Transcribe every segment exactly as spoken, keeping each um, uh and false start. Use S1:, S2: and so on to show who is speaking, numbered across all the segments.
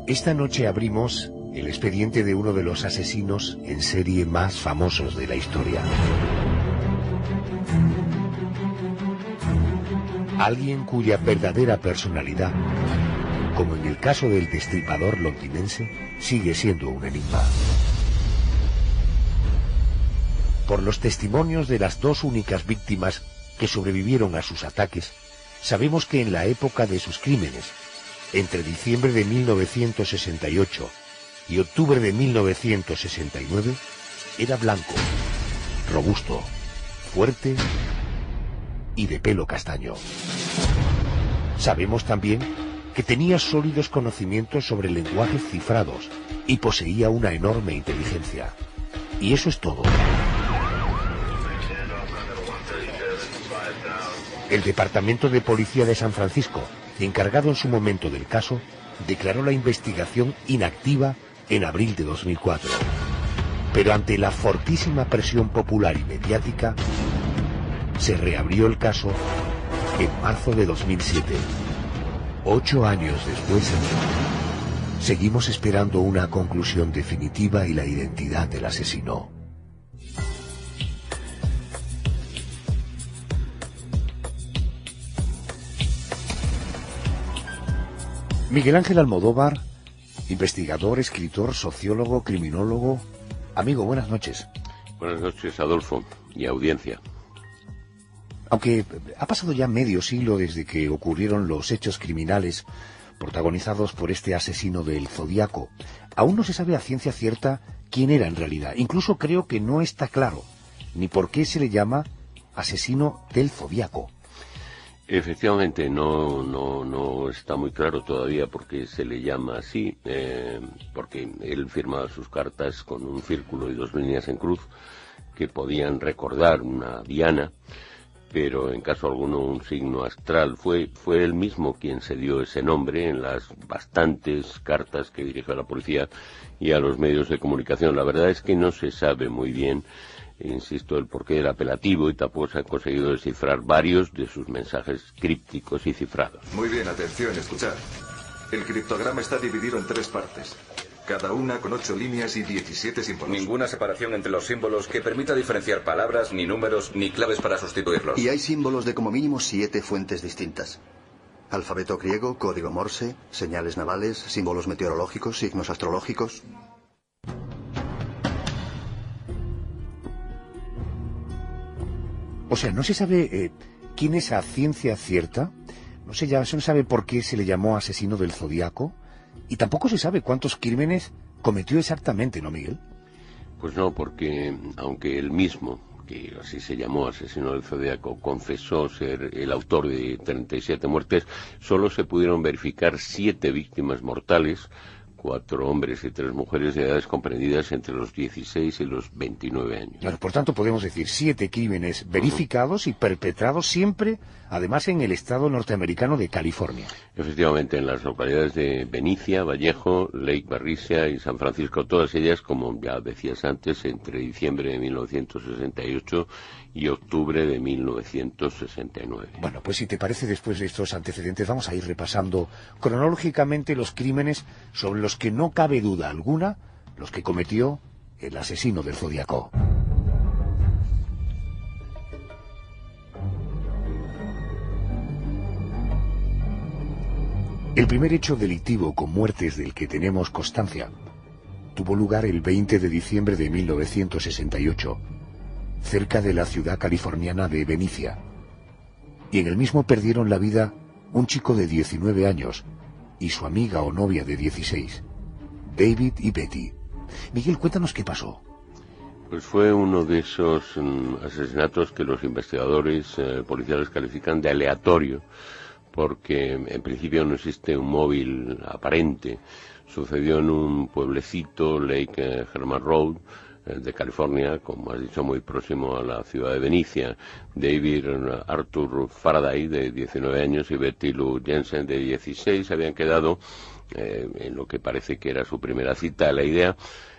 S1: Esta noche abrimos el expediente de uno de los asesinos en serie más famosos de la historia. Alguien cuya verdadera personalidad, como en el caso del destripador londinense, sigue siendo un enigma. Por los testimonios de las dos únicas víctimas que sobrevivieron a sus ataques, sabemos que en la época de sus crímenes, entre diciembre de mil novecientos sesenta y ocho y octubre de mil novecientos sesenta y nueve, era blanco, robusto, fuerte y de pelo castaño. Sabemos también que tenía sólidos conocimientos sobre lenguajes cifrados y poseía una enorme inteligencia. Y eso es todo. El Departamento de Policía de San Francisco, encargado en su momento del caso, declaró la investigación inactiva en abril de dos mil cuatro. Pero ante la fortísima presión popular y mediática, se reabrió el caso en marzo de dos mil siete. Ocho años después, seguimos esperando una conclusión definitiva y la identidad del asesino. Miguel Ángel Almodóvar, investigador, escritor, sociólogo, criminólogo. Amigo, buenas noches.
S2: Buenas noches, Adolfo, y audiencia.
S1: Aunque ha pasado ya medio siglo desde que ocurrieron los hechos criminales protagonizados por este asesino del Zodíaco, aún no se sabe a ciencia cierta quién era en realidad. Incluso creo que no está claro ni por qué se le llama asesino del Zodíaco.
S2: Efectivamente, no, no, no está muy claro todavía por qué se le llama así, eh, porque él firmaba sus cartas con un círculo y dos líneas en cruz que podían recordar una diana, pero en caso alguno un signo astral. Fue, fue él mismo quien se dio ese nombre en las bastantes cartas que dirigió a la policía y a los medios de comunicación. La verdad es que no se sabe muy bien, insisto, el porqué del apelativo, y tampoco se han conseguido descifrar varios de sus mensajes crípticos y cifrados.
S3: Muy bien, atención, escuchad. El criptograma está dividido en tres partes, cada una con ocho líneas y diecisiete símbolos.
S4: Ninguna separación entre los símbolos que permita diferenciar palabras, ni números, ni claves para sustituirlos.
S5: Y hay símbolos de como mínimo siete fuentes distintas. Alfabeto griego, código Morse, señales navales, símbolos meteorológicos, signos astrológicos.
S1: O sea, no se sabe eh, quién es a ciencia cierta, no se, ya, no se sabe por qué se le llamó asesino del Zodíaco, y tampoco se sabe cuántos crímenes cometió exactamente, ¿no, Miguel?
S2: Pues no, porque aunque él mismo, que así se llamó, asesino del Zodíaco, confesó ser el autor de treinta y siete muertes, solo se pudieron verificar siete víctimas mortales, cuatro hombres y tres mujeres de edades comprendidas entre los dieciséis y los veintinueve años.
S1: Claro, por tanto podemos decir siete crímenes verificados uh-huh. y perpetrados siempre, además, en el estado norteamericano de California.
S2: Efectivamente, en las localidades de Benicia, Vallejo, Lake Barricia y San Francisco, todas ellas, como ya decías antes, entre diciembre de mil novecientos sesenta y ocho y octubre de mil novecientos sesenta y nueve.
S1: Bueno, pues si te parece, después de estos antecedentes vamos a ir repasando cronológicamente los crímenes sobre los que no cabe duda alguna, los que cometió el asesino del Zodíaco. El primer hecho delictivo con muertes del que tenemos constancia tuvo lugar el veinte de diciembre de mil novecientos sesenta y ocho, cerca de la ciudad californiana de Benicia. Y en el mismo perdieron la vida un chico de diecinueve años y su amiga o novia de dieciséis, David y Betty. Miguel, cuéntanos qué pasó.
S2: Pues fue uno de esos um, asesinatos que los investigadores eh, policiales califican de aleatorio, porque en principio no existe un móvil aparente. Sucedió en un pueblecito, Lake Herman Road, eh, de California, como has dicho, muy próximo a la ciudad de Benicia. David Arthur Faraday, de diecinueve años, y Betty Lou Jensen, de dieciséis, habían quedado eh, en lo que parece que era su primera cita. La idea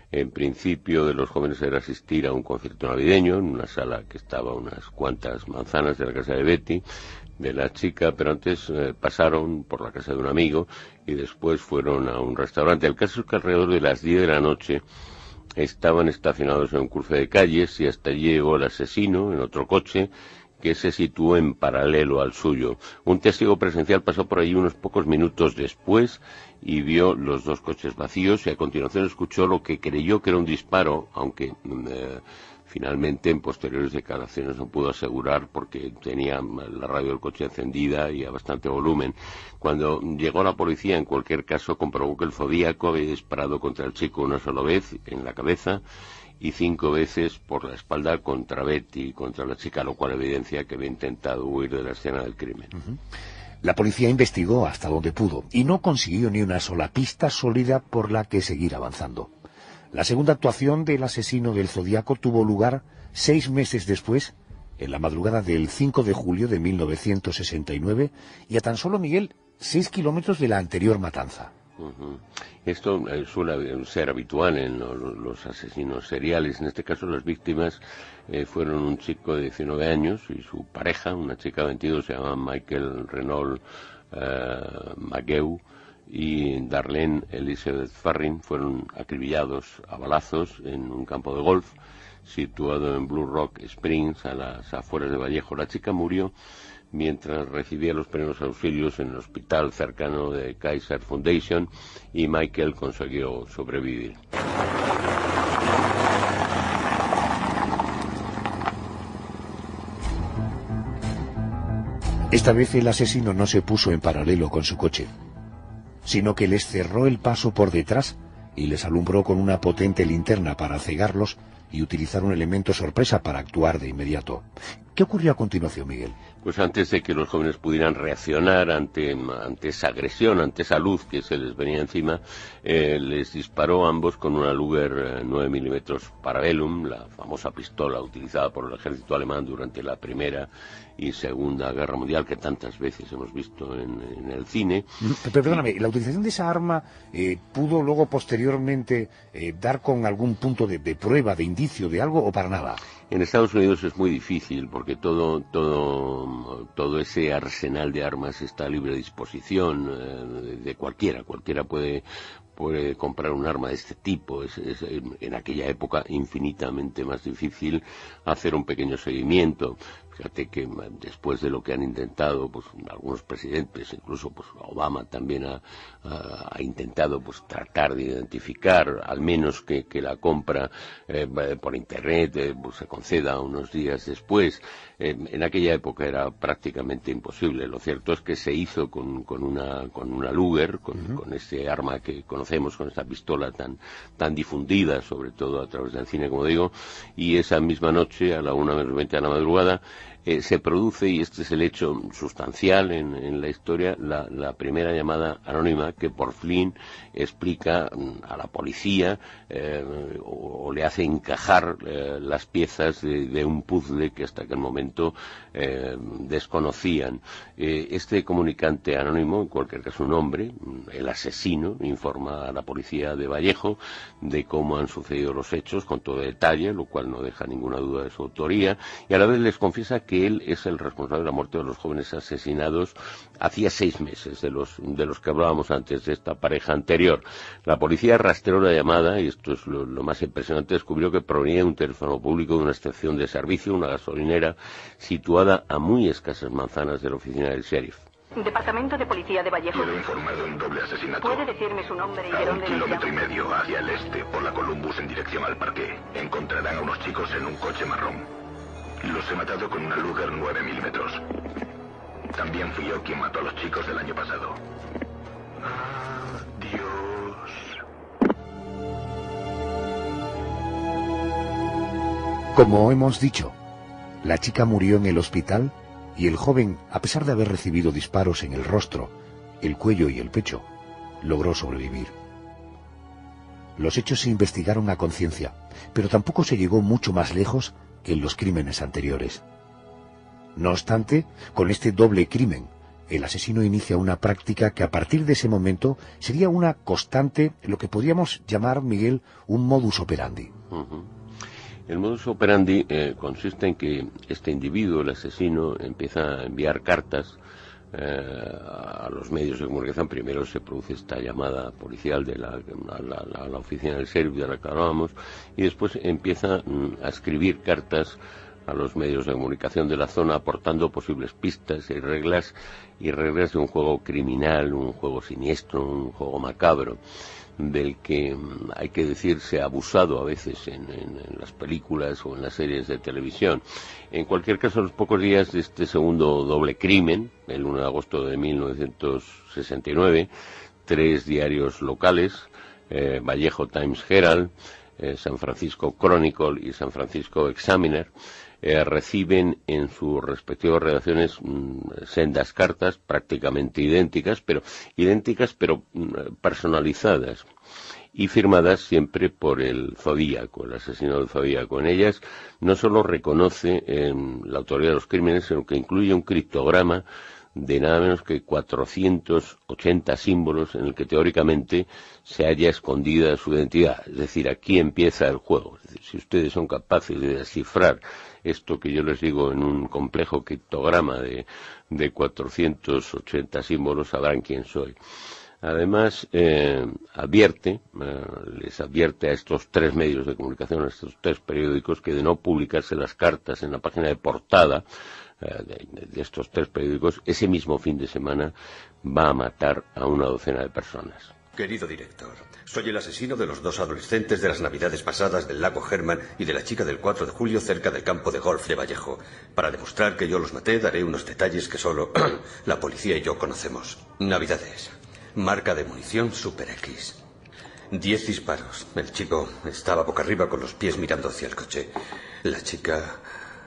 S2: En principio de los jóvenes era asistir a un concierto navideño en una sala que estaba a unas cuantas manzanas de la casa de Betty, de la chica, pero antes eh, pasaron por la casa de un amigo y después fueron a un restaurante. El caso es que alrededor de las diez de la noche estaban estacionados en un cruce de calles y hasta allí llegó el asesino en otro coche que se situó en paralelo al suyo. Un testigo presencial pasó por allí unos pocos minutos después y vio los dos coches vacíos y a continuación escuchó lo que creyó que era un disparo, aunque eh, finalmente en posteriores declaraciones no pudo asegurar porque tenía la radio del coche encendida y a bastante volumen. Cuando llegó la policía, en cualquier caso, comprobó que el zodíaco había disparado contra el chico una sola vez en la cabeza y cinco veces por la espalda contra Betty y contra la chica, lo cual evidencia que había intentado huir de la escena del crimen.
S1: Uh-huh. La policía investigó hasta donde pudo y no consiguió ni una sola pista sólida por la que seguir avanzando. La segunda actuación del asesino del Zodíaco tuvo lugar seis meses después, en la madrugada del cinco de julio de mil novecientos sesenta y nueve, y a tan solo, Miguel, seis kilómetros de la anterior matanza.
S2: Uh-huh. Esto eh, suele ser habitual en lo, los asesinos seriales. En este caso las víctimas eh, fueron un chico de diecinueve años y su pareja, una chica de veintidós, se llama Michael Renault eh, McGew, y Darlene Elizabeth Farrin. Fueron acribillados a balazos en un campo de golf situado en Blue Rock Springs, a las afueras de Vallejo. La chica murió mientras recibía los primeros auxilios en el hospital cercano de Kaiser Foundation y Michael consiguió sobrevivir.
S1: Esta vez el asesino no se puso en paralelo con su coche, sino que les cerró el paso por detrás y les alumbró con una potente linterna para cegarlos y utilizar un elemento sorpresa para actuar de inmediato. ¿Qué ocurrió a continuación, Miguel?
S2: Pues antes de que los jóvenes pudieran reaccionar ante, ante esa agresión, ante esa luz que se les venía encima, eh, les disparó a ambos con una Luger nueve milímetros Parabellum, la famosa pistola utilizada por el ejército alemán durante la Primera y Segunda Guerra Mundial, que tantas veces hemos visto en, en el cine.
S1: Pero, perdóname, ¿la utilización de esa arma eh, pudo luego posteriormente eh, dar con algún punto de, de prueba, de indicio, de algo, o para nada?
S2: En Estados Unidos es muy difícil porque todo todo todo ese arsenal de armas está a libre disposición eh, de cualquiera. Cualquiera puede puede comprar un arma de este tipo. Es, es en aquella época infinitamente más difícil hacer un pequeño seguimiento. Fíjate que después de lo que han intentado pues algunos presidentes, incluso pues Obama también ha, ha, ha intentado pues tratar de identificar, al menos que, que la compra eh, por internet eh, pues se conceda unos días después. Eh, en aquella época era prácticamente imposible. Lo cierto es que se hizo con, con una con una Luger, con, uh-huh. con este arma que conocemos, con esta pistola tan tan difundida, sobre todo a través del cine, como digo, y esa misma noche, a la una menos veinte de la madrugada, Eh, se produce, y este es el hecho sustancial en, en la historia, la, la primera llamada anónima que por fin explica a la policía eh, o, o le hace encajar eh, las piezas de, de un puzzle que hasta aquel momento eh, desconocían. Eh, este comunicante anónimo, en cualquier caso un hombre, el asesino, informa a la policía de Vallejo de cómo han sucedido los hechos con todo detalle, lo cual no deja ninguna duda de su autoría, y a la vez les confiesa que él es el responsable de la muerte de los jóvenes asesinados hacía seis meses, de los de los que hablábamos antes, de esta pareja anterior. La policía rastreó la llamada, y esto es lo, lo más impresionante, descubrió que provenía de un teléfono público de una estación de servicio, una gasolinera, situada a muy escasas manzanas de la oficina del sheriff.
S6: Departamento de Policía de Vallejo.
S7: Quiero informar de un doble asesinato.
S6: ¿Puede decirme su nombre y de
S7: A un
S6: dónde
S7: kilómetro y medio hacia el este, por la Columbus en dirección al parque. Encontrarán a unos chicos en un coche marrón. Los he matado con una Luger nueve milímetros. También fui yo quien mató a los chicos del año pasado. Adiós.
S1: Como hemos dicho, la chica murió en el hospital y el joven, a pesar de haber recibido disparos en el rostro, el cuello y el pecho, logró sobrevivir. Los hechos se investigaron a conciencia, pero tampoco se llegó mucho más lejos que en los crímenes anteriores. No obstante, con este doble crimen, el asesino inicia una práctica que a partir de ese momento sería una constante, lo que podríamos llamar, Miguel, un modus operandi.
S2: Uh-huh. El modus operandi eh, consiste en que este individuo, el asesino, empieza a enviar cartas eh, a los medios de comunicación. Primero se produce esta llamada policial de la, a la, a la oficina del sheriff de la que hablábamos, y después empieza mm, a escribir cartas a los medios de comunicación de la zona, aportando posibles pistas y reglas, y reglas de un juego criminal, un juego siniestro, un juego macabro, del que hay que decir se ha abusado a veces en, en, en las películas o en las series de televisión. En cualquier caso, a los pocos días de este segundo doble crimen, el uno de agosto de mil novecientos sesenta y nueve, tres diarios locales, eh, Vallejo Times Herald, eh, San Francisco Chronicle y San Francisco Examiner, Eh, reciben en sus respectivas redacciones mmm, sendas cartas prácticamente idénticas, pero idénticas pero mmm, personalizadas y firmadas siempre por el Zodíaco, el asesino del Zodíaco. En ellas no solo reconoce eh, la autoría de los crímenes, sino que incluye un criptograma de nada menos que cuatrocientos ochenta símbolos en el que teóricamente se halla escondida su identidad. Es decir, aquí empieza el juego. Es decir, si ustedes son capaces de descifrar esto que yo les digo en un complejo criptograma de, de cuatrocientos ochenta símbolos, sabrán quién soy. Además, eh, advierte, eh, les advierte a estos tres medios de comunicación, a estos tres periódicos, que de no publicarse las cartas en la página de portada eh, de, de estos tres periódicos, ese mismo fin de semana va a matar a una docena de personas.
S8: Querido director, soy el asesino de los dos adolescentes de las navidades pasadas del lago Herman y de la chica del cuatro de julio cerca del campo de golf de Vallejo. Para demostrar que yo los maté, daré unos detalles que solo la policía y yo conocemos. Navidades. Marca de munición Super X. Diez disparos. El chico estaba boca arriba con los pies mirando hacia el coche. La chica...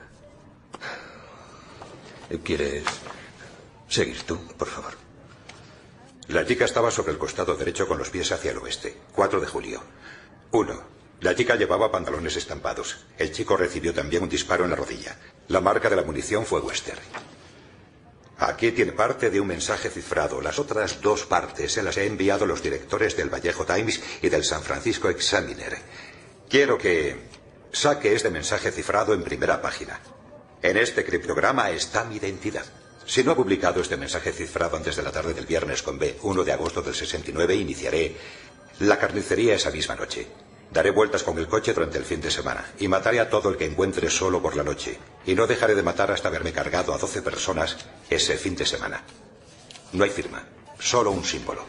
S8: ¿Quieres seguir tú, por favor?
S9: La chica estaba sobre el costado derecho con los pies hacia el oeste. cuatro de julio. uno. La chica llevaba pantalones estampados. El chico recibió también un disparo en la rodilla. La marca de la munición fue Western. Aquí tiene parte de un mensaje cifrado. Las otras dos partes se las he enviado a los directores del Vallejo Times y del San Francisco Examiner. Quiero que saque este mensaje cifrado en primera página. En este criptograma está mi identidad. Si no he publicado este mensaje cifrado antes de la tarde del viernes con B, uno de agosto del sesenta y nueve, iniciaré la carnicería esa misma noche. Daré vueltas con el coche durante el fin de semana y mataré a todo el que encuentre solo por la noche. Y no dejaré de matar hasta haberme cargado a doce personas ese fin de semana. No hay firma, solo un símbolo.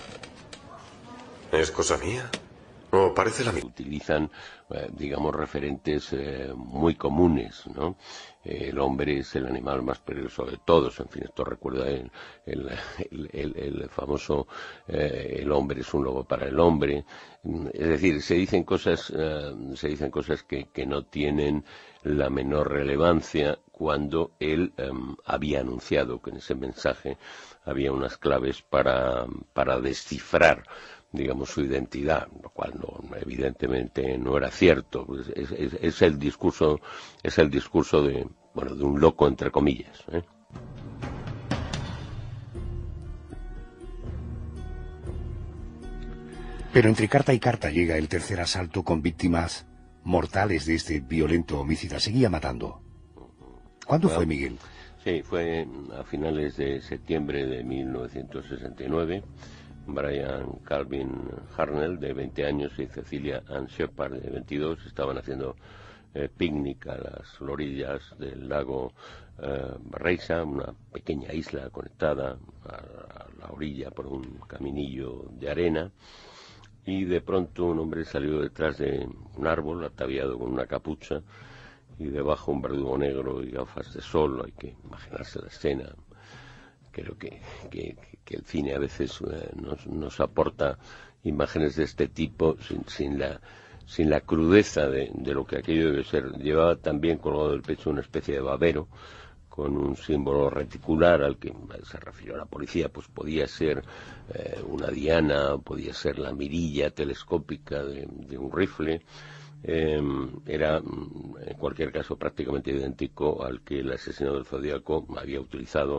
S10: ¿Es cosa mía? ¿O parece la mía?
S2: Utilizan, eh, digamos, referentes eh, muy comunes, ¿no? Eh, el hombre es el animal más peligroso de todos. En fin, esto recuerda el, el, el, el, el famoso eh, el hombre es un lobo para el hombre. Es decir, se dicen cosas, eh, se dicen cosas que, que no tienen la menor relevancia, cuando él eh, había anunciado que en ese mensaje había unas claves para, para descifrar, digamos, su identidad, lo cual no, evidentemente no era cierto. Es, es, es el discurso, es el discurso de, bueno, de un loco, entre comillas, ¿eh?
S1: Pero entre carta y carta llega el tercer asalto con víctimas mortales de este violento homicida. Seguía matando. ¿Cuándo bueno, fue, Miguel?
S2: Sí, fue a finales de septiembre de mil novecientos sesenta y nueve. Brian Calvin Harnell, de veinte años, y Cecilia Ann Shepard, de veintidós, estaban haciendo eh, picnic a las orillas del lago eh, Reisa, una pequeña isla conectada a, a la orilla por un caminillo de arena, y de pronto un hombre salió detrás de un árbol ataviado con una capucha y debajo un verdugo negro y gafas de sol. Hay que imaginarse la escena. Creo que, que, que el cine a veces eh, nos, nos aporta imágenes de este tipo sin, sin, la, sin la crudeza de, de lo que aquello debe ser. Llevaba también colgado del pecho una especie de babero con un símbolo reticular al que se refirió la policía. Pues podía ser eh, una diana, podía ser la mirilla telescópica de, de un rifle. Eh, era, en cualquier caso, prácticamente idéntico al que el asesino del Zodíaco había utilizado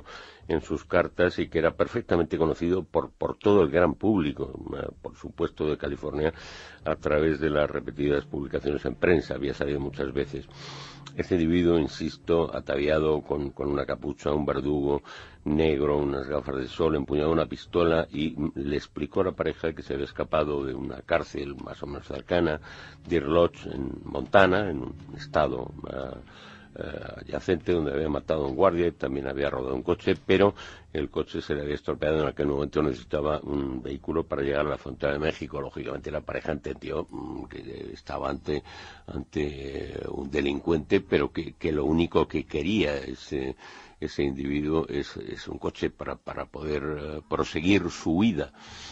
S2: en sus cartas y que era perfectamente conocido por, por todo el gran público, por supuesto de California, a través de las repetidas publicaciones en prensa, había salido muchas veces. Este individuo, insisto, ataviado con, con una capucha, un verdugo negro, unas gafas de sol, empuñado una pistola y le explicó a la pareja que se había escapado de una cárcel más o menos cercana, Deer Lodge, en Montana, en un estado uh, uh, adyacente donde había matado a un guardia y también había robado un coche, pero el coche se le había estropeado. En aquel momento necesitaba un vehículo para llegar a la frontera de México. Lógicamente la pareja entendió mmm, que estaba ante, ante eh, un delincuente, pero que, que lo único que quería ese, ese individuo es, es un coche para, para poder uh, proseguir su huida.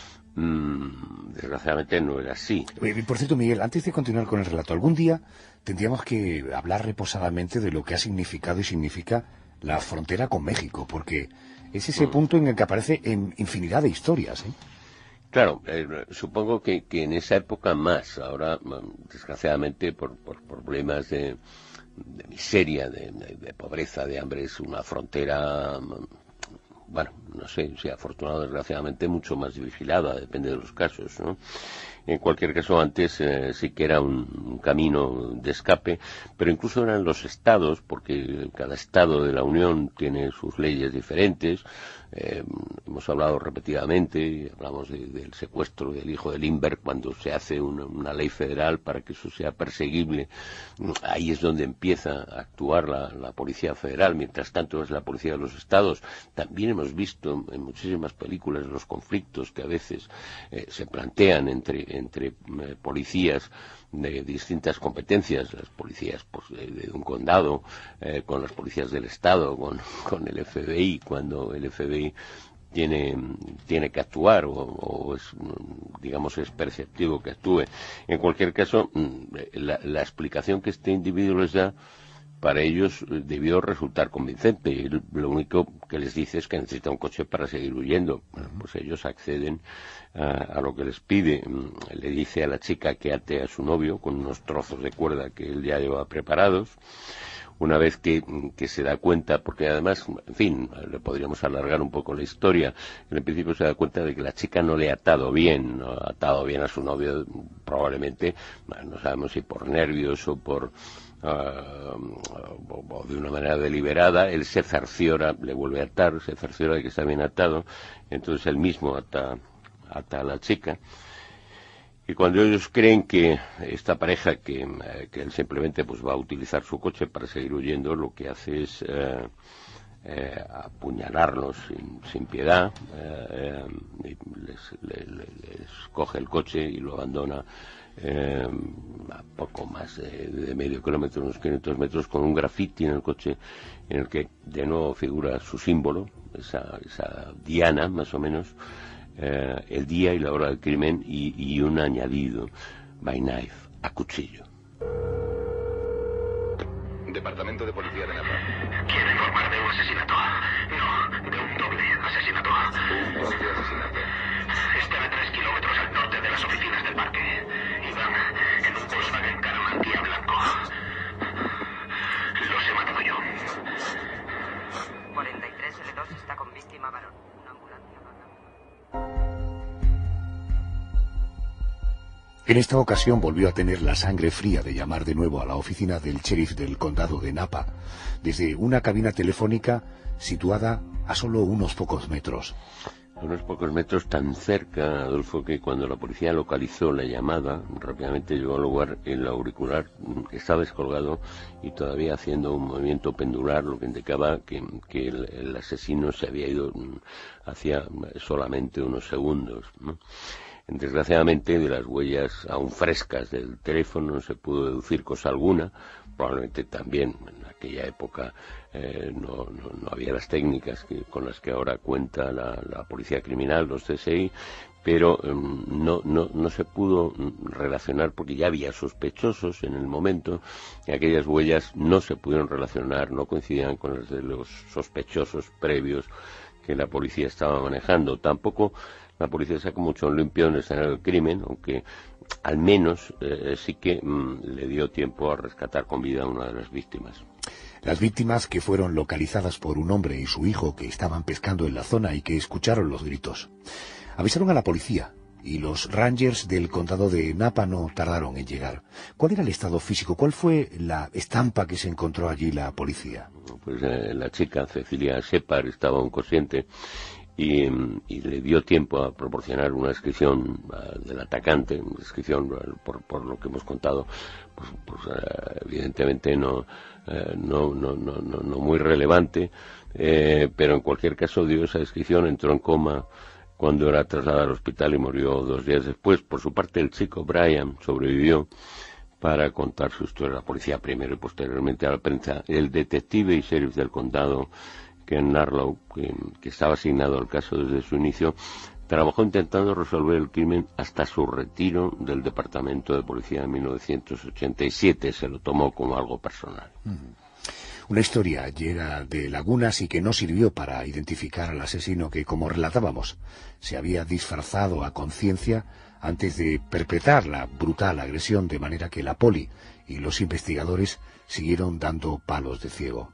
S2: Mm, desgraciadamente no era así.
S1: Por cierto, Miguel, antes de continuar con el relato, algún día tendríamos que hablar reposadamente de lo que ha significado y significa la frontera con México, porque es ese mm. punto en el que aparece en infinidad de historias, ¿eh?
S2: Claro, eh, supongo que, que en esa época más. Ahora, desgraciadamente, por, por problemas de, de miseria, de, de, de pobreza, de hambre, es una frontera... bueno, no sé si afortunado o desgraciadamente mucho más vigilada, depende de los casos, ¿no? En cualquier caso, antes eh, sí que era un, un camino de escape, pero incluso eran los estados, porque cada estado de la Unión tiene sus leyes diferentes. Eh, hemos hablado repetidamente, hablamos de, del secuestro del hijo de Lindbergh, cuando se hace una, una ley federal para que eso sea perseguible. Ahí es donde empieza a actuar la, la Policía Federal. Mientras tanto es la Policía de los Estados. También hemos visto en muchísimas películas los conflictos que a veces eh, se plantean entre, entre eh, policías de distintas competencias, las policías pues, de, de un condado, eh, con las policías del Estado, con, con el F B I, cuando el F B I tiene, tiene que actuar o, o es, digamos, es perceptivo que actúe. En cualquier caso, la, la explicación que este individuo les da, para ellos debió resultar convincente, y lo único que les dice es que necesita un coche para seguir huyendo. Bueno, pues ellos acceden a, a lo que les pide. Le dice a la chica que ate a su novio con unos trozos de cuerda que él ya lleva preparados. Una vez que, que se da cuenta, porque además, en fin, le podríamos alargar un poco la historia, en el principio se da cuenta de que la chica no le ha atado bien, no ha atado bien a su novio, probablemente, no sabemos si por nervios o por... Uh, o de una manera deliberada. Él se cerciora, le vuelve a atar, se cerciora de que está bien atado, entonces él mismo ata, ata a la chica. Y cuando ellos creen que esta pareja, que, que él simplemente pues va a utilizar su coche para seguir huyendo, lo que hace es eh, eh, apuñalarlos sin, sin piedad, eh, eh, les, les, les coge el coche y lo abandona eh, a poco más de, de medio kilómetro, unos quinientos metros, con un grafiti en el coche en el que de nuevo figura su símbolo, esa, esa diana más o menos, eh, el día y la hora del crimen, y, y un añadido, by knife, a cuchillo.
S7: Departamento de Policía de Napa.
S11: ¿Quiere informar de un asesinato? No, de un doble asesinato.
S7: Un doble asesinato.
S11: Está a tres kilómetros al norte de las oficinas del parque. Iban en un Volkswagen Caramantia blanco. Los he matado yo.
S6: cuarenta y tres L dos está con víctima varón. Una ambulancia baja.
S1: En esta ocasión volvió a tener la sangre fría de llamar de nuevo a la oficina del sheriff del condado de Napa, desde una cabina telefónica situada a solo unos pocos metros.
S2: A unos pocos metros, tan cerca, Adolfo, que cuando la policía localizó la llamada, rápidamente llegó al lugar, el auricular estaba descolgado y todavía haciendo un movimiento pendular, lo que indicaba que, que el, el asesino se había ido hacía solamente unos segundos, ¿no? Desgraciadamente, de las huellas aún frescas del teléfono no se pudo deducir cosa alguna. Probablemente también en aquella época eh, no, no, no había las técnicas que, con las que ahora cuenta la, la policía criminal, los C S I, pero eh, no, no, no se pudo relacionar porque ya había sospechosos en el momento, y aquellas huellas no se pudieron relacionar, no coincidían con las de los sospechosos previos que la policía estaba manejando. Tampoco la policía sacó mucho en limpio en el escenario del crimen, aunque al menos eh, sí que mmm, le dio tiempo a rescatar con vida a una de las víctimas.
S1: Las víctimas, que fueron localizadas por un hombre y su hijo que estaban pescando en la zona y que escucharon los gritos, avisaron a la policía, y los Rangers del condado de Napa no tardaron en llegar. ¿Cuál era el estado físico? ¿Cuál fue la estampa que se encontró allí la policía?
S2: Pues eh, la chica, Cecilia Shepard, estaba inconsciente y, y le dio tiempo a proporcionar una descripción uh, del atacante, una descripción uh, por, por lo que hemos contado, pues, pues uh, evidentemente no, uh, no, no, no, no, no muy relevante, eh, pero en cualquier caso dio esa descripción, entró en coma cuando era trasladado al hospital y murió dos días después. Por su parte, el chico Brian sobrevivió para contar su historia a la policía primero y posteriormente a la prensa. El detective y sheriff del condado, Ken Narlow, que, que estaba asignado al caso desde su inicio, trabajó intentando resolver el crimen hasta su retiro del departamento de policía en mil novecientos ochenta y siete. Se lo tomó como algo personal.
S1: Uh-huh. Una historia llena de lagunas y que no sirvió para identificar al asesino que, como relatábamos, se había disfrazado a conciencia antes de perpetrar la brutal agresión, de manera que la poli y los investigadores siguieron dando palos de ciego.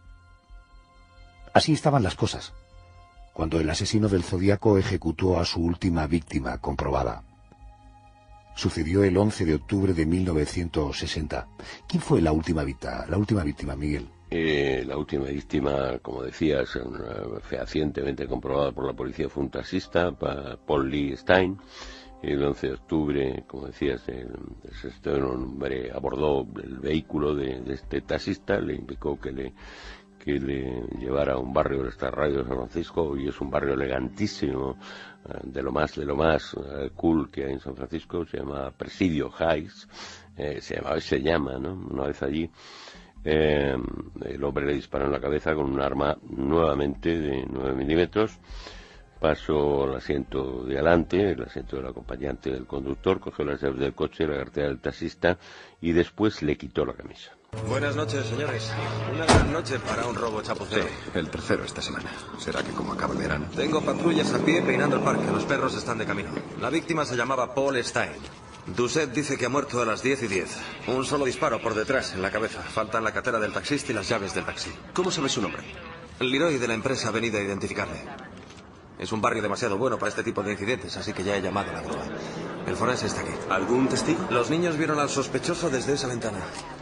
S1: Así estaban las cosas cuando el asesino del Zodíaco ejecutó a su última víctima comprobada. Sucedió el once de octubre de mil novecientos sesenta. ¿Quién fue la última víctima, la última víctima, Miguel?
S2: Eh, la última víctima, como decías, fehacientemente comprobada por la policía, fue un taxista, Paul Lee Stein. El once de octubre, como decías, el, el hombre abordó el vehículo de, de este taxista, le indicó que le, que le llevara a un barrio de esta radio de San Francisco, y es un barrio elegantísimo, de lo más de lo más uh, cool que hay en San Francisco. Se llama Presidio Heights, eh, se llama, se llama, ¿no? Una vez allí, Eh, el hombre le disparó en la cabeza con un arma nuevamente de nueve milímetros. Pasó al asiento de adelante, el asiento del acompañante del conductor, cogió las llaves del coche, la cartera del taxista y después le quitó la camisa.
S12: Buenas noches, señores. Una gran noche para un robo chapucero.
S13: Sí, el tercero esta semana. ¿Será que como acaba el verano?
S12: Tengo patrullas a pie peinando el parque. Los perros están de camino. La víctima se llamaba Paul Stein. Doucet dice que ha muerto a las diez y diez. Un solo disparo por detrás, en la cabeza. Faltan la cartera del taxista y las llaves del taxi.
S13: ¿Cómo sabe su nombre?
S12: Leroy, de la empresa, ha venido a identificarle. Es un barrio demasiado bueno para este tipo de incidentes, así que ya he llamado a la grúa. El forense está aquí.
S13: ¿Algún testigo?
S12: Los niños vieron al sospechoso desde esa ventana.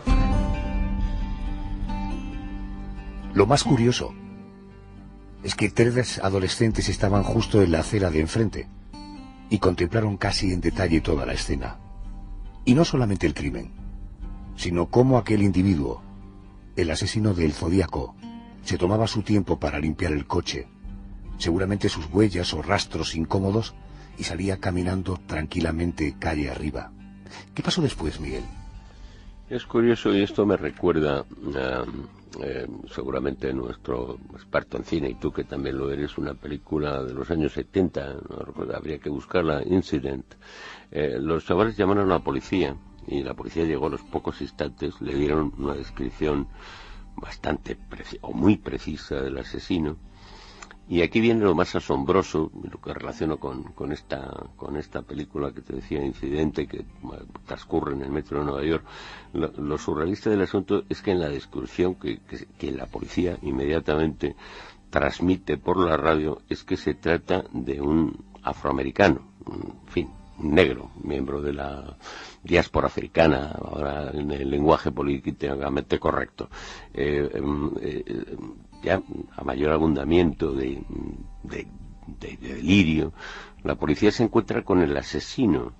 S1: Lo más curioso es que tres adolescentes estaban justo en la acera de enfrente y contemplaron casi en detalle toda la escena. Y no solamente el crimen, sino cómo aquel individuo, el asesino del Zodíaco, se tomaba su tiempo para limpiar el coche, seguramente sus huellas o rastros incómodos, y salía caminando tranquilamente calle arriba. ¿Qué pasó después, Miguel?
S2: Es curioso, y esto me recuerda, eh, eh, seguramente nuestro experto en cine, y tú que también lo eres, una película de los años setenta, no recuerdo, habría que buscarla, Incident. Eh, los chavales llamaron a la policía, y la policía llegó a los pocos instantes, le dieron una descripción bastante, preci- o muy precisa del asesino. Y aquí viene lo más asombroso, lo que relaciono con, con esta con esta película que te decía, Incidente, que transcurre en el metro de Nueva York. Lo, lo surrealista del asunto es que en la descripción que, que, que la policía inmediatamente transmite por la radio es que se trata de un afroamericano, en fin, un negro, miembro de la diáspora africana, ahora en el lenguaje políticamente correcto. Eh, eh, eh, ya a mayor abundamiento de, de, de, de delirio, la policía se encuentra con el asesino.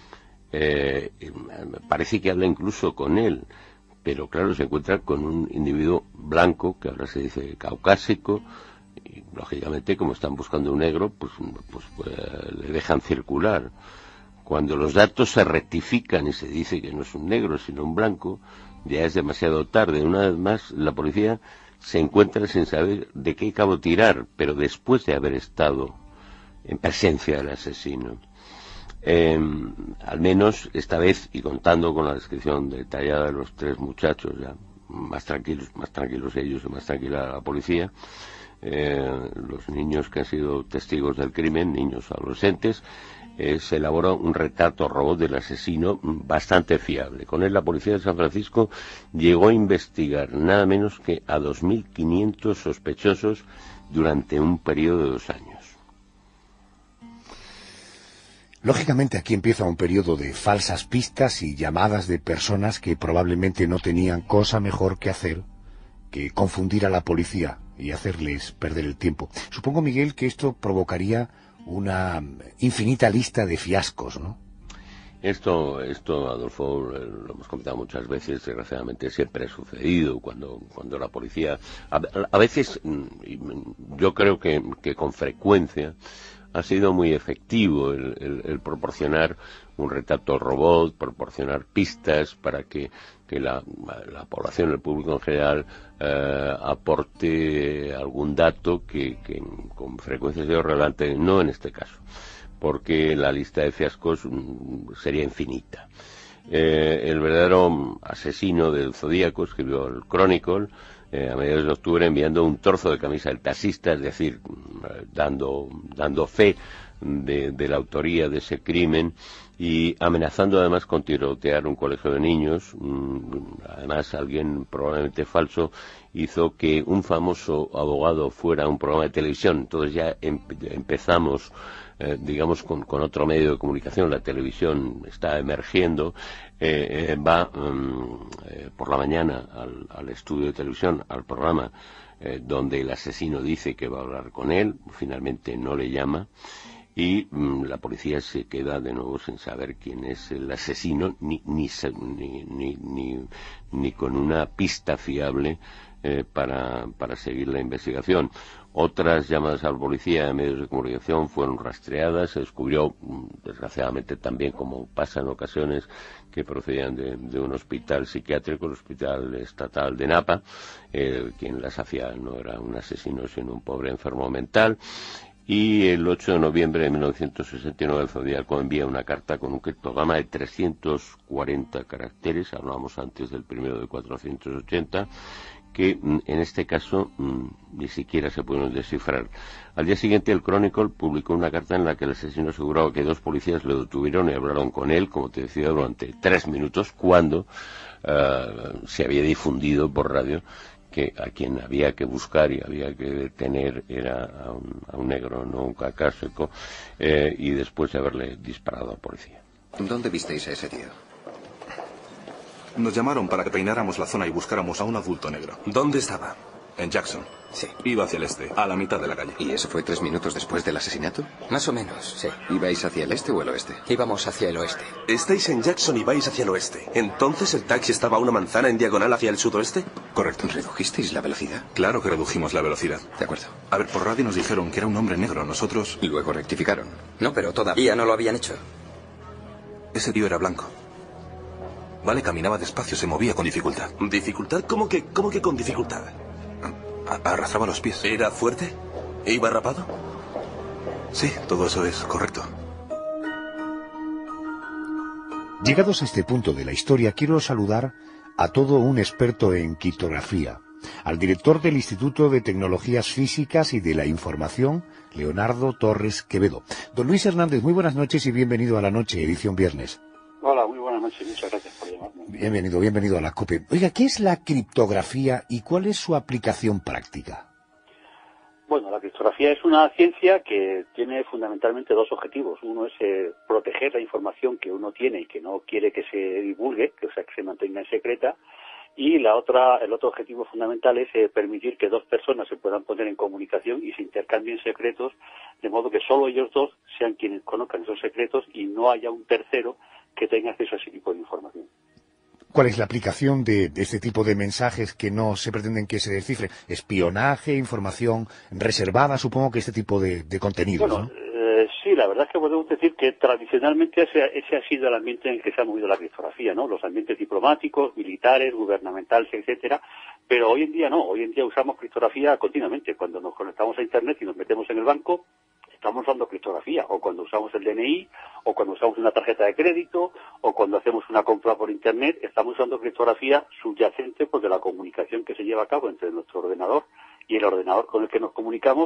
S2: Eh, parece que habla incluso con él, pero claro, se encuentra con un individuo blanco, que ahora se dice caucásico, y lógicamente, como están buscando un negro, pues, pues, pues le dejan circular. Cuando los datos se rectifican y se dice que no es un negro, sino un blanco, ya es demasiado tarde. Una vez más, la policía se encuentra sin saber de qué cabo tirar, pero después de haber estado en presencia del asesino. Eh, al menos esta vez, y contando con la descripción detallada de los tres muchachos, ya más tranquilos, más tranquilos ellos y más tranquila la policía, eh, los niños que han sido testigos del crimen, niños adolescentes, eh, se elaboró un retrato robot del asesino bastante fiable. Con él la policía de San Francisco llegó a investigar nada menos que a dos mil quinientos sospechosos durante un periodo de dos años.
S1: Lógicamente aquí empieza un periodo de falsas pistas y llamadas de personas que probablemente no tenían cosa mejor que hacer que confundir a la policía y hacerles perder el tiempo. Supongo, Miguel, que esto provocaría una infinita lista de fiascos, ¿no?
S2: Esto, esto, Adolfo, lo hemos comentado muchas veces, desgraciadamente siempre ha sucedido cuando, cuando la policía, a, a veces, yo creo que, que con frecuencia, ha sido muy efectivo el, el, el proporcionar un retrato robot, proporcionar pistas para que, que la, la población, el público en general, eh, aporte algún dato que, que con frecuencia ha sido relevante, no en este caso, porque la lista de fiascos mm, sería infinita. Eh, el verdadero asesino del Zodíaco escribió el Chronicle, Eh, a mediados de octubre, enviando un trozo de camisa del taxista, es decir, dando, dando fe de, de la autoría de ese crimen y amenazando además con tirotear un colegio de niños. Además, alguien probablemente falso hizo que un famoso abogado fuera a un programa de televisión. Entonces ya em, empezamos, eh, digamos, con, con otro medio de comunicación. La televisión está emergiendo. Eh, eh, va um, eh, por la mañana al, al estudio de televisión, al programa eh, donde el asesino dice que va a hablar con él, finalmente no le llama y um, la policía se queda de nuevo sin saber quién es el asesino ni ni ni ni, ni, ni con una pista fiable eh, para, para seguir la investigación. Otras llamadas a la policía de medios de comunicación fueron rastreadas, se descubrió, desgraciadamente también, como pasa en ocasiones, que procedían de, de un hospital psiquiátrico, el Hospital Estatal de Napa. Eh, quien las hacía no era un asesino, sino un pobre enfermo mental. Y el ocho de noviembre de mil novecientos sesenta y nueve el Zodíaco envía una carta con un criptograma de trescientos cuarenta caracteres, hablábamos antes del primero de cuatrocientos ochenta, que en este caso ni siquiera se pudieron descifrar. Al día siguiente el Chronicle publicó una carta en la que el asesino aseguraba que dos policías lo detuvieron y hablaron con él, como te decía, durante tres minutos, cuando uh, se había difundido por radio que a quien había que buscar y había que detener era a un, a un negro, no un caucásico, eh, y después de haberle disparado a la policía.
S13: ¿Dónde visteis a ese tío?
S14: Nos llamaron para que peináramos la zona y buscáramos a un adulto negro.
S13: ¿Dónde estaba?
S14: En Jackson.
S13: Sí.
S14: Iba hacia el este, a la mitad de la calle.
S13: ¿Y eso fue tres minutos después del asesinato?
S15: Más o menos, sí.
S13: ¿Ibais hacia el este o el oeste?
S15: Íbamos hacia el oeste.
S16: Estáis en Jackson y vais hacia el oeste. ¿Entonces el taxi estaba a una manzana en diagonal hacia el sudoeste?
S14: Correcto.
S13: ¿Redujisteis la velocidad?
S14: Claro que redujimos la velocidad.
S13: De acuerdo.
S14: A ver, por radio nos dijeron que era un hombre negro. Nosotros...
S13: Y luego rectificaron.
S15: No, pero todavía no lo habían hecho.
S14: Ese tío era blanco. Vale, caminaba despacio, se movía con dificultad.
S16: ¿Dificultad? ¿Cómo que, cómo que con dificultad?
S14: Arrastraba los pies.
S16: ¿Era fuerte? ¿Iba rapado?
S14: Sí, todo eso es correcto.
S1: Llegados a este punto de la historia, quiero saludar a todo un experto en criptografía, al director del Instituto de Tecnologías Físicas y de la Información, Leonardo Torres Quevedo. Don Luis Hernández, muy buenas noches y bienvenido a La Noche, edición viernes.
S17: Hola, muy buenas noches, muchas gracias por llamarme.
S1: Bienvenido, bienvenido a la COPE. Oiga, ¿qué es la criptografía y cuál es su aplicación práctica?
S17: Bueno, la criptografía es una ciencia que tiene fundamentalmente dos objetivos. Uno es eh, proteger la información que uno tiene y que no quiere que se divulgue, que, o sea, que se mantenga en secreta. Y la otra, el otro objetivo fundamental es eh, permitir que dos personas se puedan poner en comunicación y se intercambien secretos, de modo que solo ellos dos sean quienes conozcan esos secretos y no haya un tercero que tenga acceso a ese tipo de información.
S1: ¿Cuál es la aplicación de, de este tipo de mensajes que no se pretenden que se descifren? Espionaje, información reservada, supongo que este tipo de, de contenidos,
S17: bueno,
S1: ¿no?
S17: Eh, sí, la verdad es que podemos decir que tradicionalmente ese, ese ha sido el ambiente en el que se ha movido la criptografía, ¿no? Los ambientes diplomáticos, militares, gubernamentales, etcétera. Pero hoy en día no, hoy en día usamos criptografía continuamente. Cuando nos conectamos a Internet y nos metemos en el banco, estamos usando criptografía, o cuando usamos el D N I, o cuando usamos una tarjeta de crédito, o cuando hacemos una compra por Internet, estamos usando criptografía subyacente pues, de la comunicación que se lleva a cabo entre nuestro ordenador y el ordenador con el que nos comunicamos,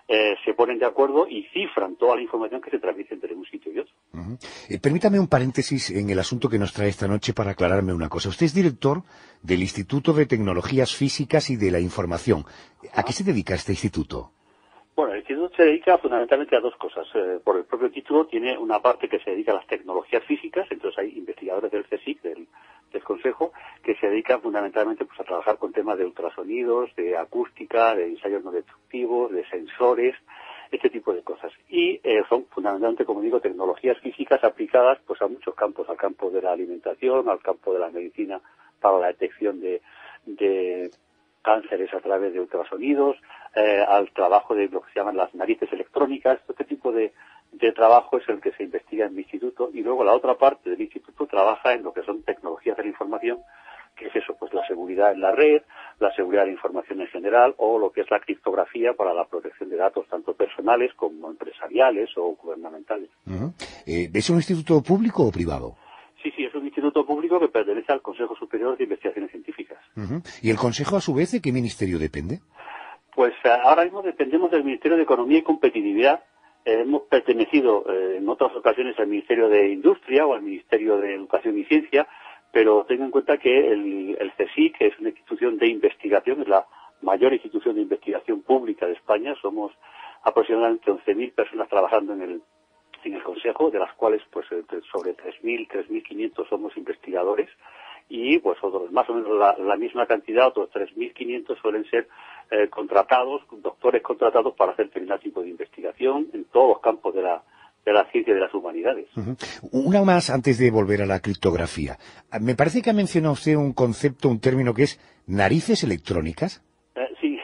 S17: eh, se ponen de acuerdo y cifran toda la información que se transmite entre un sitio y otro.
S1: Uh-huh. Eh, permítame un paréntesis en el asunto que nos trae esta noche para aclararme una cosa. Usted es director del Instituto de Tecnologías Físicas y de la Información. ¿A qué se dedica este instituto?
S17: Bueno, el instituto se dedica fundamentalmente a dos cosas. Eh, por el propio título tiene una parte que se dedica a las tecnologías físicas, entonces hay investigadores del CSIC, del, del Consejo, que se dedican fundamentalmente pues, a trabajar con temas de ultrasonidos, de acústica, de ensayos no destructivos, de sensores, este tipo de cosas. Y eh, son fundamentalmente, como digo, tecnologías físicas aplicadas pues a muchos campos, al campo de la alimentación, al campo de la medicina para la detección de, de cánceres a través de ultrasonidos, eh, al trabajo de lo que se llaman las narices electrónicas. Este tipo de, de trabajo es el que se investiga en mi instituto, y luego la otra parte del instituto trabaja en lo que son tecnologías de la información, que es eso, pues la seguridad en la red, la seguridad de la información en general, o lo que es la criptografía para la protección de datos tanto personales como empresariales o gubernamentales.
S1: Uh-huh. Eh, ¿Es un instituto público o privado?
S17: Sí, sí, es un instituto público que pertenece al Consejo Superior de Investigaciones Científicas.
S1: Uh-huh. ¿Y el Consejo, a su vez, de qué ministerio depende?
S17: Pues eh, ahora mismo dependemos del Ministerio de Economía y Competitividad. Eh, hemos pertenecido eh, en otras ocasiones al Ministerio de Industria o al Ministerio de Educación y Ciencia, pero tenga en cuenta que el, el CSIC, que es una institución de investigación, es la mayor institución de investigación pública de España. Somos aproximadamente once mil personas trabajando en el en el Consejo, de las cuales pues sobre tres mil, tres mil quinientos somos investigadores, y pues otros, más o menos la, la misma cantidad, otros tres mil quinientos suelen ser eh, contratados, doctores contratados para hacer determinado tipo de investigación en todos los campos de la de la ciencia y de las humanidades.
S1: Uh-huh. Una más antes de volver a la criptografía. Me parece que ha mencionado usted un concepto, un término que es narices electrónicas.
S17: Eh, sí,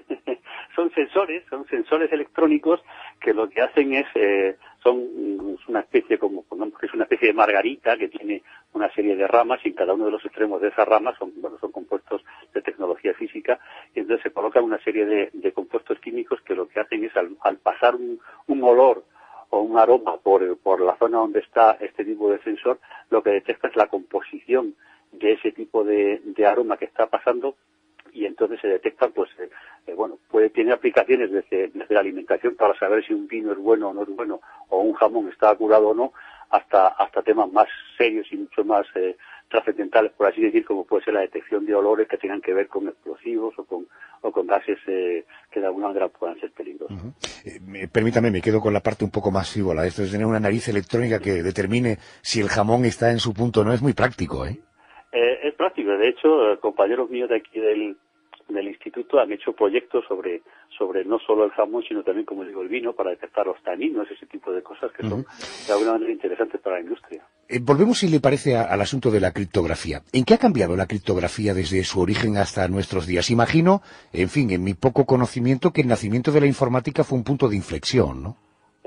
S17: son sensores, son sensores electrónicos que lo que hacen es, eh, son es una especie como, pongamos que es una especie de margarita que tiene una serie de ramas, y en cada uno de los extremos de esas ramas son, bueno, son compuestos de tecnología física, y entonces se colocan una serie de, de compuestos químicos que lo que hacen es al, al pasar un, un olor o un aroma por, por la zona donde está este tipo de sensor, lo que detecta es la composición de ese tipo de, de aroma que está pasando, y entonces se detectan, pues, eh, eh, bueno, puede tener aplicaciones desde, desde la alimentación para saber si un vino es bueno o no es bueno, o un jamón está curado o no, hasta hasta temas más serios y mucho más eh, trascendentales, por así decir, como puede ser la detección de olores que tengan que ver con explosivos o con o con gases eh, que de alguna manera puedan ser peligrosos.
S1: Uh-huh. Eh, permítame, me quedo con la parte un poco más frívola. Esto es tener una nariz electrónica que determine si el jamón está en su punto, no es muy práctico, ¿eh?
S17: Eh, es práctico. De hecho, eh, compañeros míos de aquí del, del instituto han hecho proyectos sobre sobre no solo el jamón, sino también, como digo, el vino, para detectar los taninos, ese tipo de cosas que son uh-huh. de alguna manera interesantes para la industria.
S1: Eh, volvemos, si le parece, a, al asunto de la criptografía. ¿En qué ha cambiado la criptografía desde su origen hasta nuestros días? Imagino, en fin, en mi poco conocimiento, que el nacimiento de la informática fue un punto de inflexión, ¿no?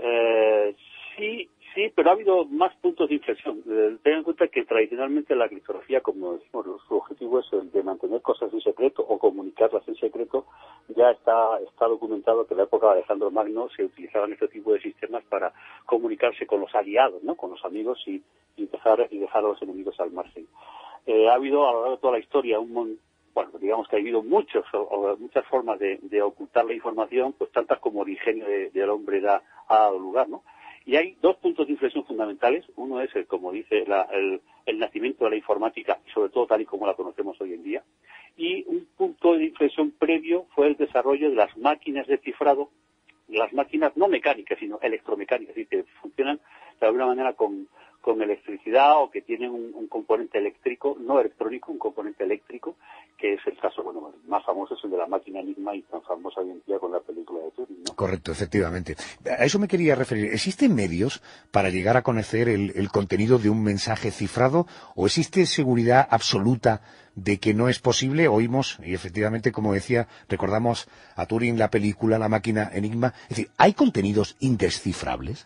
S17: Eh, sí, sí, pero ha habido más puntos de inflexión. Eh, ten en cuenta que tradicionalmente la criptografía, como decimos, su objetivo es el de mantener cosas en secreto o comunicarlas en secreto. Ya está, está documentado que en la época de Alejandro Magno se utilizaban este tipo de sistemas para comunicarse con los aliados, ¿no? Con los amigos, y, y dejar y dejar a los enemigos al margen. Eh, ha habido a lo largo de toda la historia un mon, bueno, digamos que ha habido muchos o, o muchas formas de, de ocultar la información, pues tantas como el ingenio de, del hombre da, ha dado lugar, ¿no? Y hay dos puntos de inflexión fundamentales. Uno es, el, como dice, la, el, el nacimiento de la informática, y sobre todo tal y como la conocemos hoy en día. Y un punto de inflexión previo fue el desarrollo de las máquinas de cifrado, las máquinas no mecánicas, sino electromecánicas, es decir, que funcionan de alguna manera con, con electricidad, o que tienen un, un componente eléctrico, no electrónico, un componente eléctrico, que es el caso, bueno, más famoso es el de la máquina Enigma, y tan famosa hoy en día con la película de Turing, ¿no?
S1: Correcto, efectivamente. A eso me quería referir. ¿Existen medios para llegar a conocer el, el contenido de un mensaje cifrado, o existe seguridad absoluta de que no es posible? Oímos, y efectivamente, como decía, recordamos a Turing, la película, la máquina Enigma. Es decir, ¿hay contenidos indescifrables?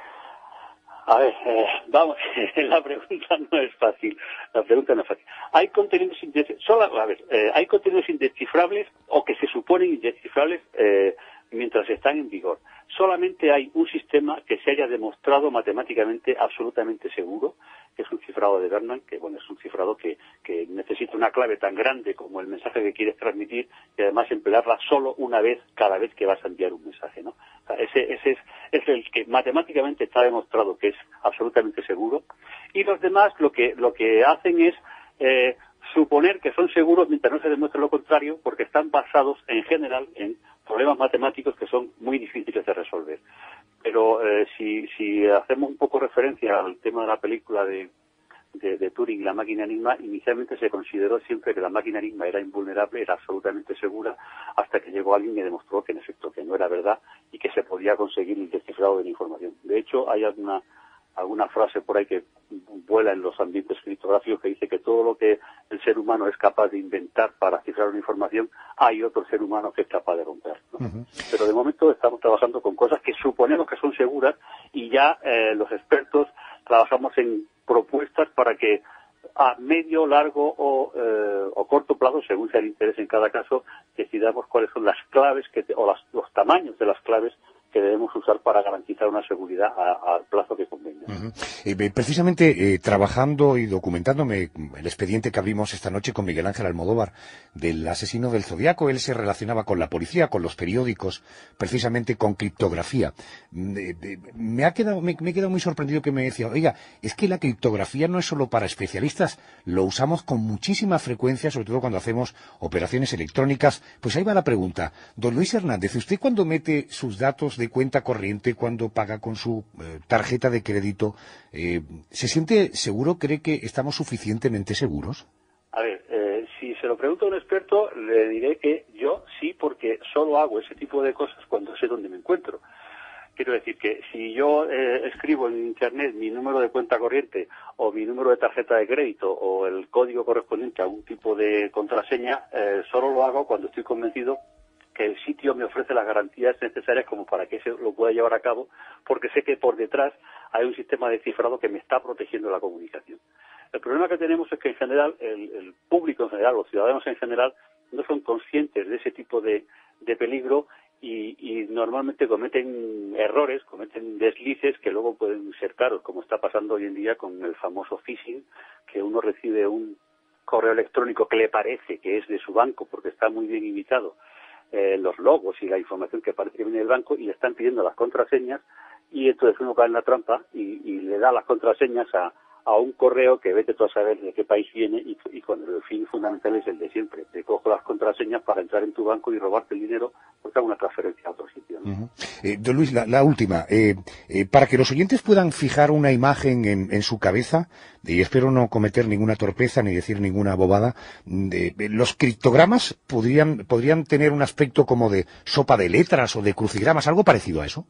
S17: A ver, eh, vamos, la pregunta no es fácil. La pregunta no es fácil. Hay contenidos indescifrables, solo, a ver, eh, hay contenidos indescifrables o que se suponen indescifrables, eh, mientras están en vigor. Solamente hay un sistema que se haya demostrado matemáticamente absolutamente seguro, que es un cifrado de Bernard, que bueno, es un cifrado que, que necesita una clave tan grande como el mensaje que quieres transmitir y además emplearla solo una vez cada vez que vas a enviar un mensaje, ¿no? O sea, ese, ese es, es el que matemáticamente está demostrado que es absolutamente seguro, y los demás lo que, lo que hacen es eh, suponer que son seguros mientras no se demuestre lo contrario, porque están basados en general en problemas matemáticos que son muy difíciles de resolver. Pero eh, si, si hacemos un poco referencia al tema de la película de, de, de Turing y la máquina Enigma, inicialmente se consideró siempre que la máquina Enigma era invulnerable, era absolutamente segura, hasta que llegó alguien y demostró que en efecto que no era verdad y que se podía conseguir el descifrado de la información. De hecho, hay alguna alguna frase por ahí que vuela en los ambientes criptográficos que dice que todo lo que el ser humano es capaz de inventar para cifrar una información, hay otro ser humano que es capaz de romper, ¿no? Uh-huh. Pero de momento estamos trabajando con cosas que suponemos que son seguras y ya eh, los expertos trabajamos en propuestas para que a medio, largo o, eh, o corto plazo, según sea el interés en cada caso, decidamos cuáles son las claves que te, o las, los tamaños de las claves que debemos usar para garantizar una seguridad al plazo que convenga.
S1: Uh-huh. Eh, precisamente eh, trabajando y documentándome el expediente que abrimos esta noche con Miguel Ángel Almodóvar del asesino del Zodiaco, él se relacionaba con la policía, con los periódicos, precisamente con criptografía. Eh, eh, me ha quedado, me, me he quedado muy sorprendido que me decía, oiga, es que la criptografía no es solo para especialistas, lo usamos con muchísima frecuencia, sobre todo cuando hacemos operaciones electrónicas. Pues ahí va la pregunta. Don Luis Hernández, ¿usted cuando mete sus datos de cuenta corriente, cuando paga con su eh, tarjeta de crédito, eh, ¿se siente seguro? ¿Cree que estamos suficientemente seguros?
S17: A ver, eh, si se lo pregunta a un experto, le diré que yo sí, porque solo hago ese tipo de cosas cuando sé dónde me encuentro. Quiero decir que si yo eh, escribo en Internet mi número de cuenta corriente o mi número de tarjeta de crédito o el código correspondiente a un tipo de contraseña, eh, solo lo hago cuando estoy convencido que el sitio me ofrece las garantías necesarias como para que se lo pueda llevar a cabo, porque sé que por detrás hay un sistema de cifrado que me está protegiendo la comunicación. El problema que tenemos es que en general, el, el público en general, los ciudadanos en general, no son conscientes de ese tipo de, de peligro y, y normalmente cometen errores, cometen deslices que luego pueden ser caros, como está pasando hoy en día con el famoso phishing, que uno recibe un correo electrónico que le parece que es de su banco porque está muy bien imitado, Eh, los logos y la información que parece que viene del banco, y le están pidiendo las contraseñas, y entonces uno cae en la trampa y, y le da las contraseñas a, a un correo que vete tú a saber de qué país viene y, y con el fin fundamental es el de siempre. Te cojo las contraseñas para entrar en tu banco y robarte el dinero porque hago una transferencia a otro sitio, ¿no?
S1: Uh-huh. eh, don Luis, la, la última. Eh, eh, para que los oyentes puedan fijar una imagen en, en su cabeza, y espero no cometer ninguna torpeza ni decir ninguna bobada, de, de, los criptogramas podrían, podrían tener un aspecto como de sopa de letras o de crucigramas, algo parecido a eso.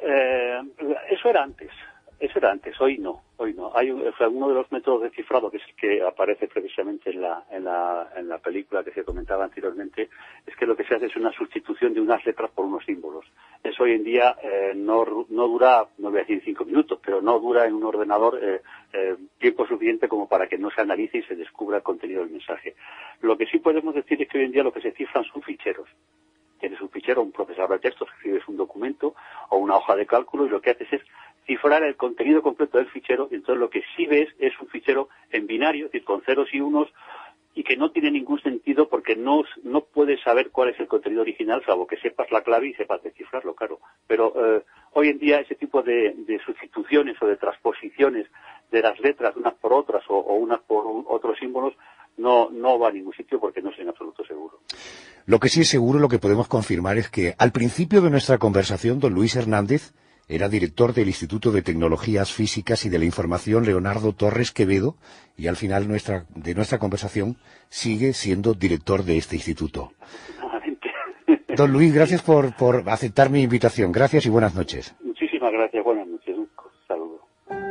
S17: Eh, eso era antes. Eso era antes, hoy no, hoy no. Hay un, o sea, uno de los métodos de cifrado que es el que aparece precisamente en la, en la, en la película que se comentaba anteriormente, es que lo que se hace es una sustitución de unas letras por unos símbolos. Eso hoy en día eh, no, no dura, no voy a decir cinco minutos, pero no dura en un ordenador eh, eh, tiempo suficiente como para que no se analice y se descubra el contenido del mensaje. Lo que sí podemos decir es que hoy en día lo que se cifran son ficheros. Tienes un fichero, un procesador de textos, escribes un documento o una hoja de cálculo y lo que haces es cifrar el contenido completo del fichero, y entonces lo que sí ves es un fichero en binario, es decir, con ceros y unos, y que no tiene ningún sentido porque no, no puedes saber cuál es el contenido original, salvo que sepas la clave y sepas descifrarlo, claro. Pero eh, hoy en día ese tipo de, de sustituciones o de transposiciones de las letras unas por otras o, o unas por un, otros símbolos no, no va a ningún sitio porque no es en absoluto seguro.
S1: Lo que sí es seguro, lo que podemos confirmar es que al principio de nuestra conversación, don Luis Hernández era director del Instituto de Tecnologías Físicas y de la Información Leonardo Torres Quevedo, y al final nuestra, de nuestra conversación sigue siendo director de este instituto. Don Luis, gracias por, por aceptar mi invitación. Gracias y buenas noches.
S17: Muchísimas gracias. Buenas noches. Un saludo.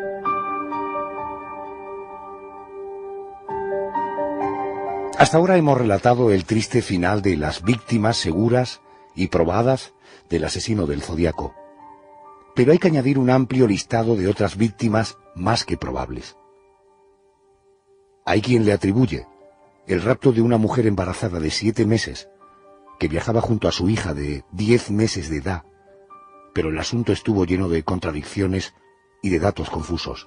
S1: Hasta ahora hemos relatado el triste final de las víctimas seguras y probadas del asesino del Zodiaco. Pero hay que añadir un amplio listado de otras víctimas más que probables. Hay quien le atribuye el rapto de una mujer embarazada de siete meses que viajaba junto a su hija de diez meses de edad, pero el asunto estuvo lleno de contradicciones y de datos confusos.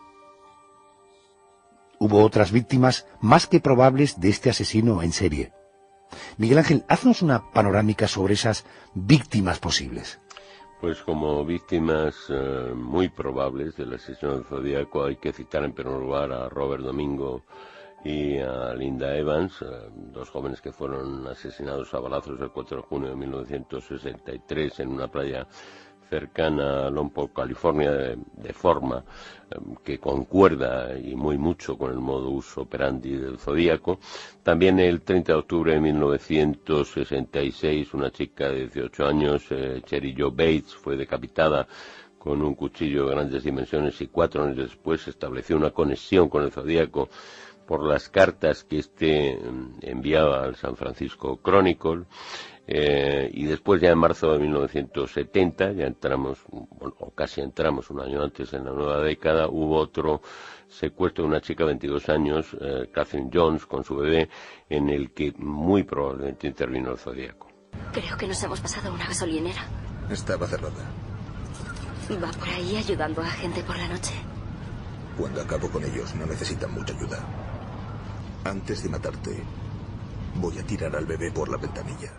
S1: Hubo otras víctimas más que probables de este asesino en serie. Miguel Ángel, haznos una panorámica sobre esas víctimas posibles.
S2: Pues como víctimas eh, muy probables del asesino del Zodíaco hay que citar en primer lugar a Robert Domingo y a Linda Evans, eh, dos jóvenes que fueron asesinados a balazos el cuatro de junio de mil novecientos sesenta y tres en una playa cercana a Lompoc, California, de, de forma eh, que concuerda y muy mucho con el modus operandi del Zodíaco. También el treinta de octubre de mil novecientos sesenta y seis, una chica de dieciocho años, eh, Cherry Jo Bates, fue decapitada con un cuchillo de grandes dimensiones y cuatro años después se estableció una conexión con el Zodíaco por las cartas que éste enviaba al San Francisco Chronicle. Eh, y después, ya en marzo de mil novecientos setenta, ya entramos, bueno, o casi entramos un año antes en la nueva década, hubo otro secuestro de una chica de veintidós años, eh, Catherine Jones, con su bebé, en el que muy probablemente intervino el Zodíaco.
S18: Creo que nos hemos pasado a una gasolinera.
S19: Estaba cerrada.
S18: Va por ahí ayudando a gente por la noche.
S19: Cuando acabo con ellos no necesitan mucha ayuda. Antes de matarte, voy a tirar al bebé por la ventanilla.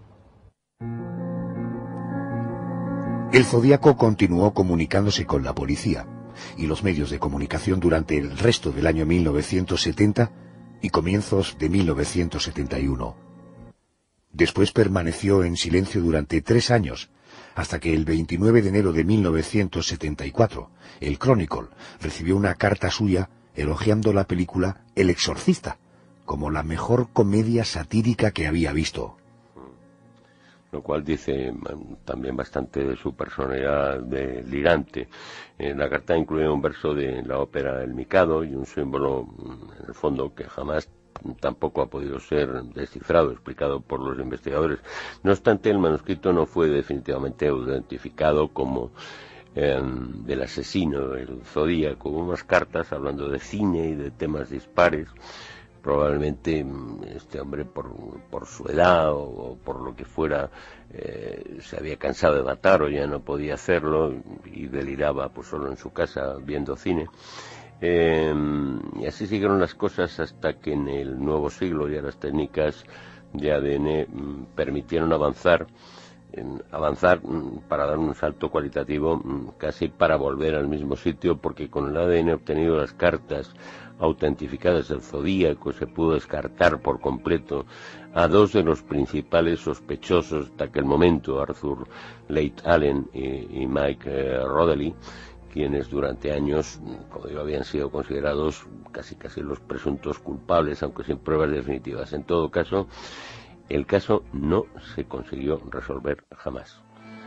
S1: El Zodíaco continuó comunicándose con la policía y los medios de comunicación durante el resto del año mil novecientos setenta y comienzos de mil novecientos setenta y uno. Después permaneció en silencio durante tres años, hasta que el veintinueve de enero de mil novecientos setenta y cuatro, el Chronicle recibió una carta suya elogiando la película El Exorcista como la mejor comedia satírica que había visto.
S2: Lo cual dice también bastante de su personalidad delirante. En la carta incluye un verso de la ópera El Mikado y un símbolo, en el fondo, que jamás tampoco ha podido ser descifrado, explicado por los investigadores. No obstante, el manuscrito no fue definitivamente identificado como eh, del asesino del Zodíaco. Hubo unas cartas hablando de cine y de temas dispares. Probablemente este hombre, por, por su edad o, o por lo que fuera, eh, se había cansado de matar o ya no podía hacerlo y deliraba pues solo en su casa viendo cine. Eh, y así siguieron las cosas hasta que en el nuevo siglo ya las técnicas de A D N mm, permitieron avanzar, en avanzar mm, para dar un salto cualitativo, mm, casi para volver al mismo sitio, porque con el A D N obtenido las cartas autentificadas del Zodíaco se pudo descartar por completo a dos de los principales sospechosos de aquel momento, Arthur Leigh Allen y, y Mike eh, Rodley, quienes durante años, como digo, habían sido considerados casi casi los presuntos culpables, aunque sin pruebas definitivas. En todo caso, el caso no se consiguió resolver jamás.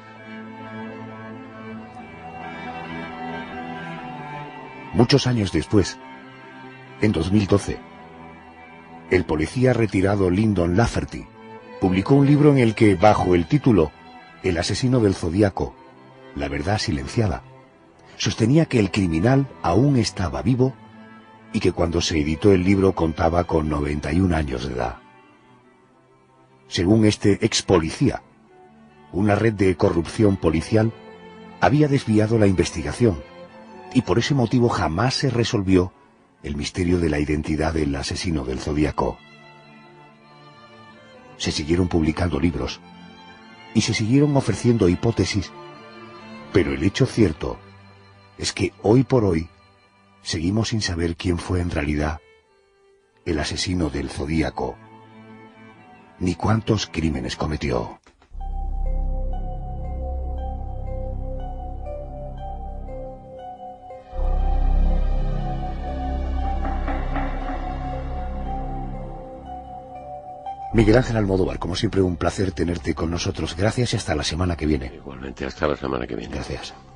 S1: Muchos años después, en dos mil doce, el policía retirado Lyndon Lafferty publicó un libro en el que, bajo el título El asesino del Zodíaco, la verdad silenciada, sostenía que el criminal aún estaba vivo y que cuando se editó el libro contaba con noventa y un años de edad. Según este ex policía, una red de corrupción policial había desviado la investigación y por ese motivo jamás se resolvió el misterio de la identidad del asesino del Zodíaco. Se siguieron publicando libros y se siguieron ofreciendo hipótesis, pero el hecho cierto es que hoy por hoy seguimos sin saber quién fue en realidad el asesino del Zodíaco, ni cuántos crímenes cometió. Miguel Ángel Almodóvar, como siempre un placer tenerte con nosotros. Gracias y hasta la semana que viene.
S2: Igualmente, hasta la semana que viene.
S1: Gracias.